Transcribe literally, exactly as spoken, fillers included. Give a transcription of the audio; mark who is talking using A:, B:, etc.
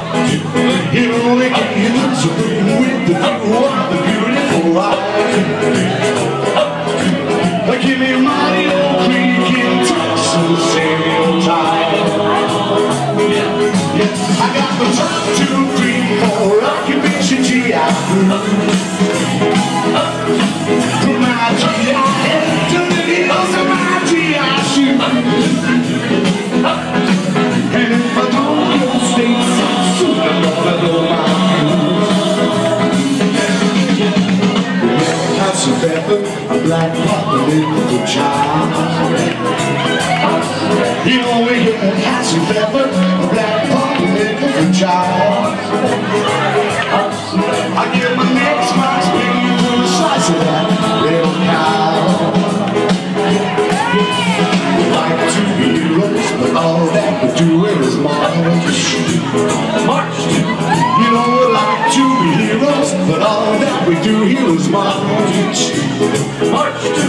A: You know they can use a bring with the view of the beautiful life. Give me money, old creek in Texas, Samuel Tide. Yeah, I got the top two, three, four occupation G I. Put my G I head to the heels of my G I shoe. And if I don't go stateside soon, I'm gonna go my views. House of Pepper, a black papa little child. You know we get House of Pepper, a black papa little child. I give my next box baby for a slice of that little cow. We like to be heroes, but all that we're doing is march. March. You know we like to be heroes, but all that we do here is march. March.